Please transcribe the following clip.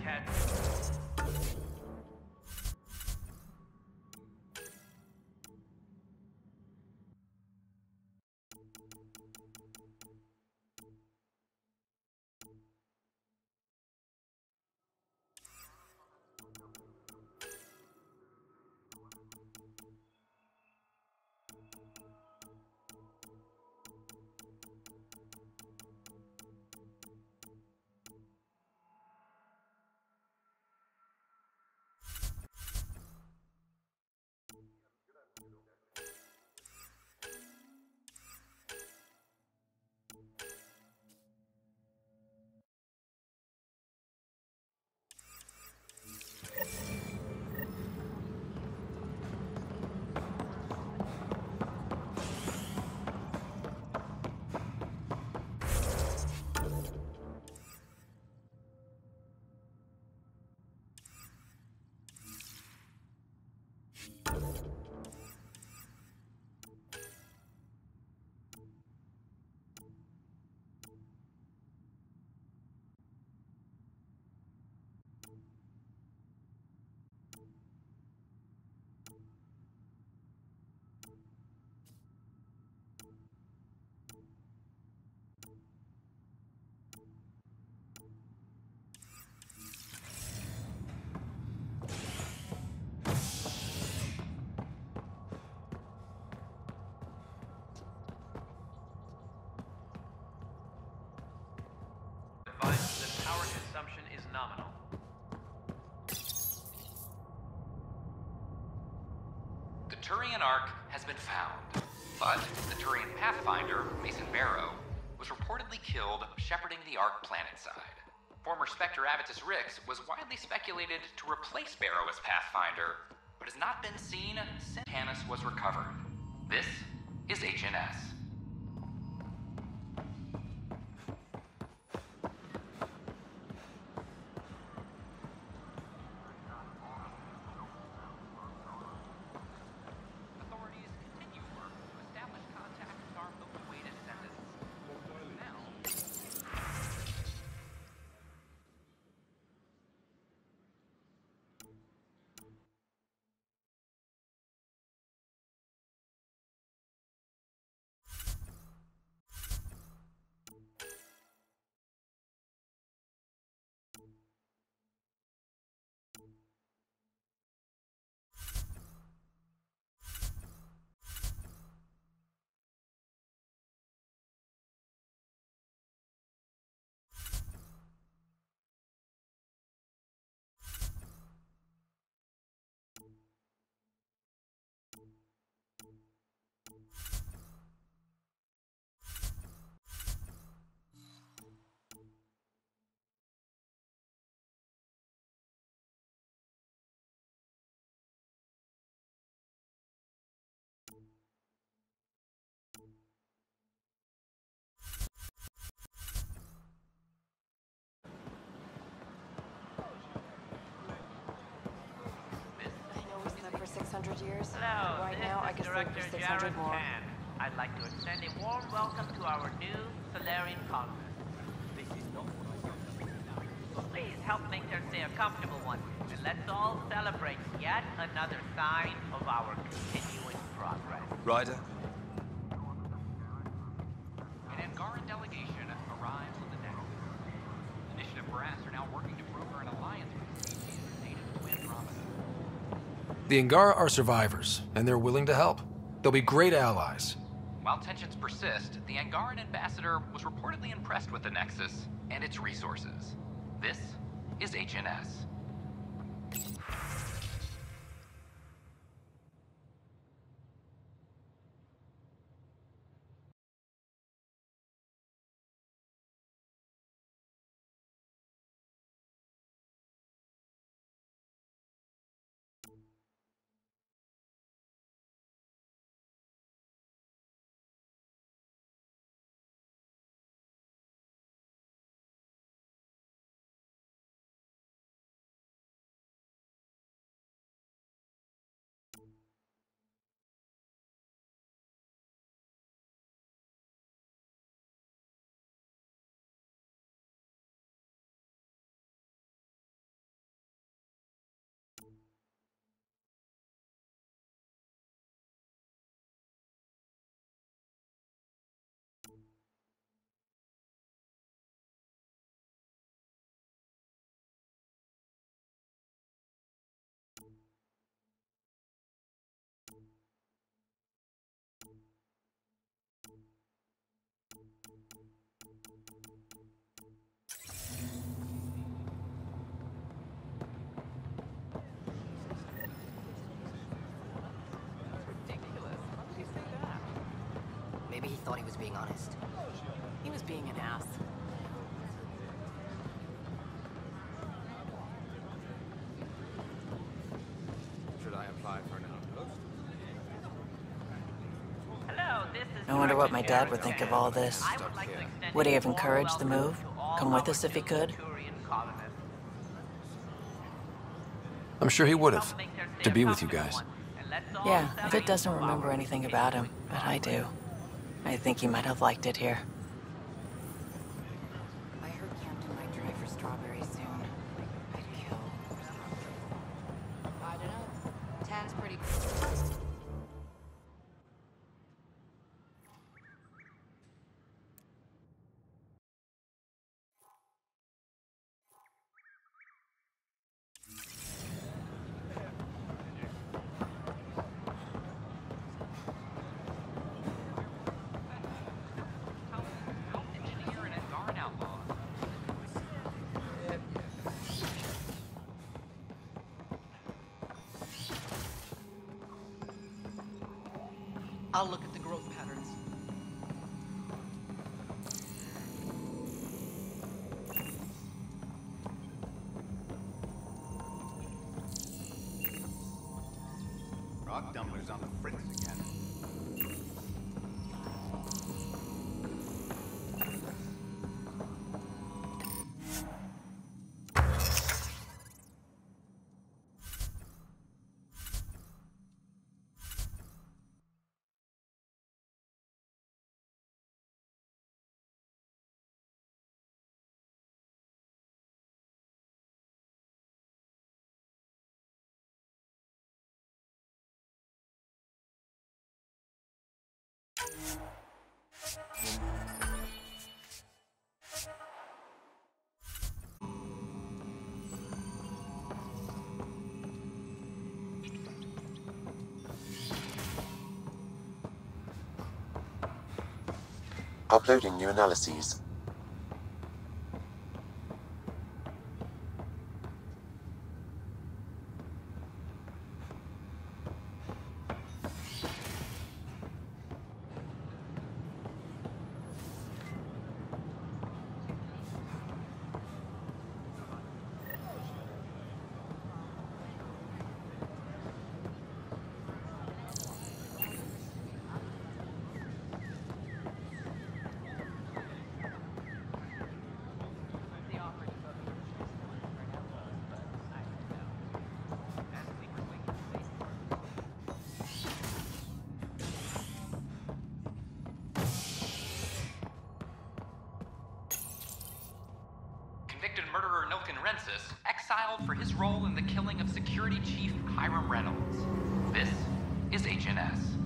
The power consumption is nominal. The Turian Ark has been found, but the Turian Pathfinder, Mason Barrow, was reportedly killed shepherding the Ark planetside. Former Spectre Avitus Rix was widely speculated to replace Barrow as Pathfinder, but has not been seen since Tannis was recovered. This is HNS. Years. Hello, Right now, I guess Director there'd be 600 Jared more. Pan. I'd like to extend a warm welcome to our new Solarian Congress. Please help make their stay a comfortable one, and let's all celebrate yet another sign of our continuing progress. Ryder? An Angaran delegation arrives at the Nexus. Initiative Brass are now working to broker an alliance with the species native to Andromeda. The Angara are survivors, and they're willing to help. They'll be great allies. While tensions persist, the Angaran ambassador was reportedly impressed with the Nexus and its resources. This is HNS. thought he was being honest. He was being an ass. Should I apply for an outpost? Hello, this is I wonder what my Sergeant dad would think of all this. I would like to extend Would he have a warm encouraged the welcome move? to all Come with our us if he new could? Turian colonists. I'm sure he would have, Help make their stay to a be with you comfortable guys. one, and let's all Yeah, celebrate Sid doesn't our remember anything about him, but I do. I think he might have liked it here. I heard Camden might try for strawberries soon. I'd kill. I don't know. Tan's pretty cool. Engineer and Angaran outlaw. I'll look at the growth patterns. Rock Dumbler's on the fritz again. Uploading new analyses. The offer to go to the church for an outpost, but I don't know. As we were waiting to wait for Convicted murderer Nilken Rensis exiled for his role in the killing of Security Chief Hiram Reynolds. This is HNS.